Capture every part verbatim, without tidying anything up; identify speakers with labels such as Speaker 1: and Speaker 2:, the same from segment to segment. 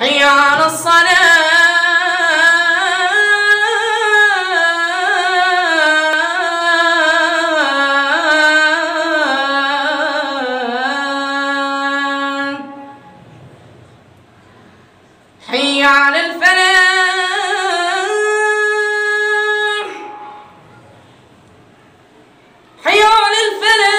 Speaker 1: حي على الصلاة. حي على الفلاح. حي على الفلاح.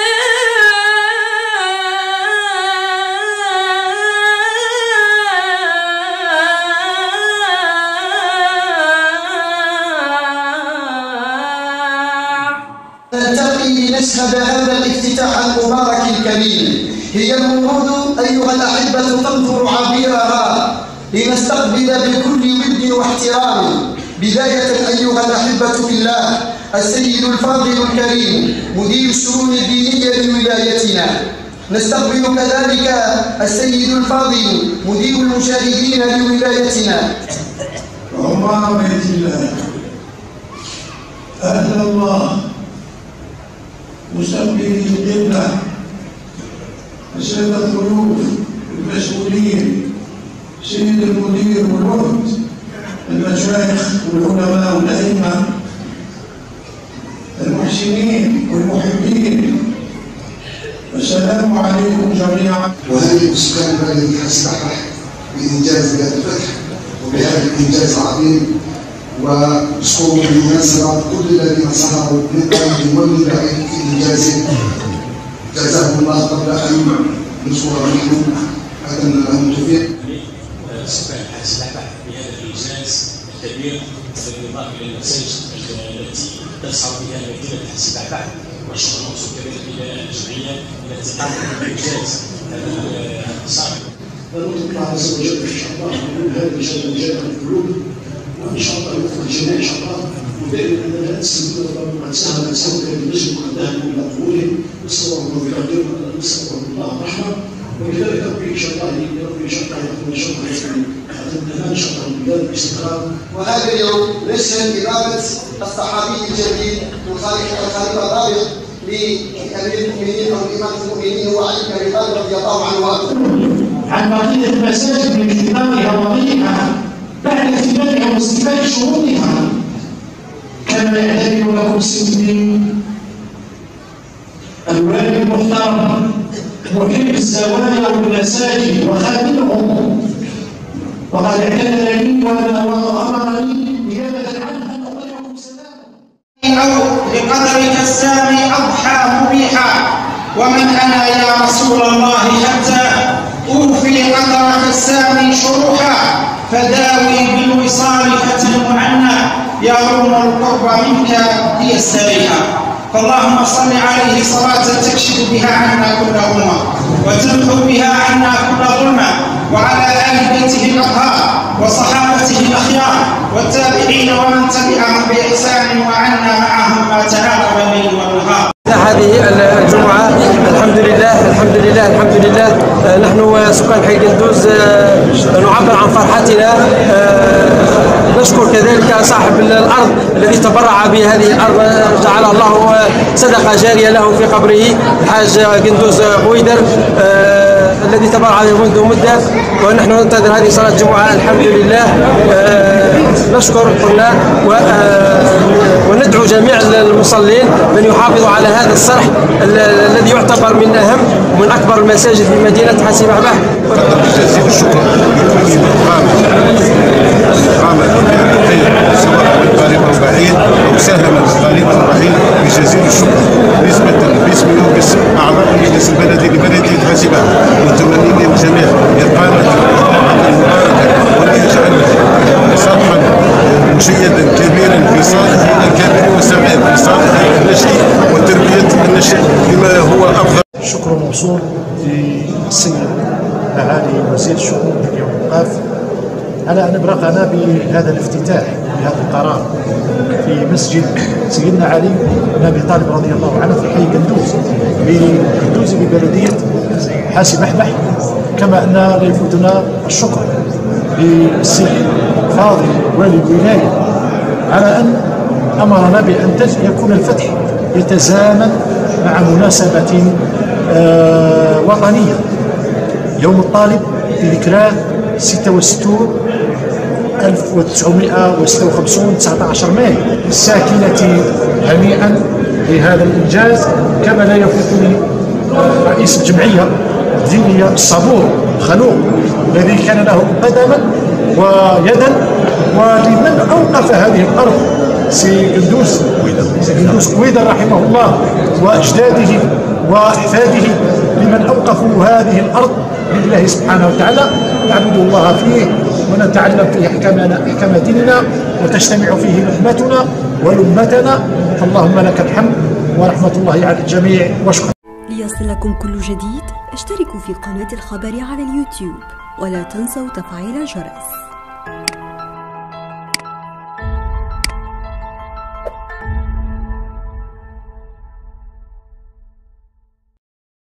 Speaker 2: نلتقي لنشهد هذا الافتتاح المبارك الكريم. هي الورود أيها الأحبة تنظر عبيرها لنستقبل بكل ود واحترام. بداية أيها الأحبة في الله السيد الفاضل الكريم مدير الشؤون الدينية لولايتنا. نستقبل كذلك السيد الفاضل مدير المشاهدين لولايتنا.
Speaker 3: عمار بيت الله أهل الله مسبلي القبلة السادة الضيوف المسؤولين سيد المدير والوفد المشايخ والعلماء والأئمة المحسنين والمحبين السلام عليكم جميعا.
Speaker 4: وهذه سكان بلدة حسبحبح بإنجاز بلاد الفتح وبهذا الإنجاز العظيم، ونشكر بالمناسبة كل الذين سهروا من قلب ومن بعيد في إنجازه جزاهم الله قبل أن نشكر نحن أتمنى لهم التوفيق.
Speaker 5: سكان حسبحبح بهذا الإنجاز الكبير بالإضافة إلى المساجد التي تسهر بها مدينة حسبحبح، والشكر موصول كذلك إلى الجمعية التي قامت بإنجاز هذا الانتصار.
Speaker 6: نطلب الله عز وجل إن شاء الله من هذا الجنة جاء القلوب، وإن شاء الله يوفق الجميع إن شاء الله، ودائما أننا نستمر وقد ساهم سوف بالنجم وقد ذهب إلى قبوله. نسأل الله القدير نسأل الله الرحمة، ولذلك ربي إن شاء الله ربي إن شاء الله يكون إن شاء الله أتمنى إن شاء الله بلاد الاستقرار.
Speaker 2: وهذا اليوم نشهد إمامة الصحابي الجليل الخليفة الرابع لأمير المؤمنين أو إمام المؤمنين هو علي بن أبي طالب رضي الله عنه وأرضاه.
Speaker 6: عن بقية المساجد باجتماعها وضيعها بعد اكتمالها واستيفاء شروطها، كما يعتبر لكم سيدي الوالي المحترم محب الزوايا والمساجد وخادمهم، وقد اعتذر لي وامرني نيابه عنه ان اقرئكم سلامه.
Speaker 7: او لقدرك السامي اضحى مبيحا، ومن انا يا رسول الله حتى اوفي قدرك السامي شروحا، فداوي بالوصال فتن عنا يروم القرب منك هي السريحه. فاللهم صل عليه صلاة تكشف بها عنا كل أمة وتمحو بها عنا كل ظلمة، وعلى آل بيته الأطهار وصحابته الأخيار والتابعين ومن تبعهم بإحسان وعنا معهم ما تعاقب الليل والنهار.
Speaker 8: هذه الجمعة الحمد لله الحمد لله الحمد لله نحن سكان حي قندوز نعبر عن فرحتنا. نشكر كذلك صاحب الأرض الذي تبرع بهذه الأرض، جعل الله صدقة جارية له في قبره، الحاج قندوز بويدر الذي تبرع منذ مدة، ونحن ننتظر هذه صلاة الجمعة الحمد لله. نشكر قلنا وندعو جميع المصلين من يحافظوا على هذا الصرح الذي يعتبر من أهم ومن أكبر المساجد في مدينة حسبحبح.
Speaker 3: جزيل الشكر قام بالخير سواء من قريب أو بعيد، أو ساهم القريب أو بعيد بجزيل الشكر نسبة باسمي وباسم أعضاء المجلس البلدي لبلدية حسبحبح، متمنين للجميع إقامة المباركة وأن يجعل صرحا مشيدا كبيرا في صالح الكبير والصغير، في صالح النشء وتربية النشء بما هو أفضل.
Speaker 6: الشكر موصول للسيد معالي وزير الشؤون الدينية والأوقاف على أن أبرقنا بهذا الافتتاح بهذا القرار في مسجد سيدنا علي بن أبي طالب رضي الله عنه في حي قندوز بقندوز ببلدية حسبحبح. كما أن لا يفوتنا الشكر للسيد فاضل والي الولاية على أن أمرنا بأن يكون الفتح يتزامن مع مناسبة وطنية، يوم الطالب في ذكراه ستة وستين ألف وتسعمائة وستة وخمسين تسعة عشر ميل. الساكنة هنيئا لهذا الإنجاز، كما لا يفوتني رئيس الجمعية الدينية الصبور خلوق الذي كان له قدما ويدا، ولمن أوقف هذه الأرض سي قندوز سي قندوز قويدة رحمه الله وأجداده وأحفاده، لمن أوقفوا هذه الأرض لله سبحانه وتعالى، نعبد الله فيه ونتعلم فيه أحكامنا أحكام ديننا، وتجتمع فيه لحمتنا ولمتنا، فاللهم لك الحمد ورحمة الله على الجميع وشكرا.
Speaker 9: ليصلكم كل جديد اشتركوا في قناة الخبر على اليوتيوب، ولا تنسوا تفعيل الجرس.